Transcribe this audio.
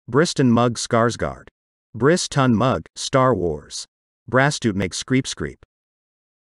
Briston Mug Skarsgård. Bris Ton Mug, Star Wars. Brastut make Screep Screep.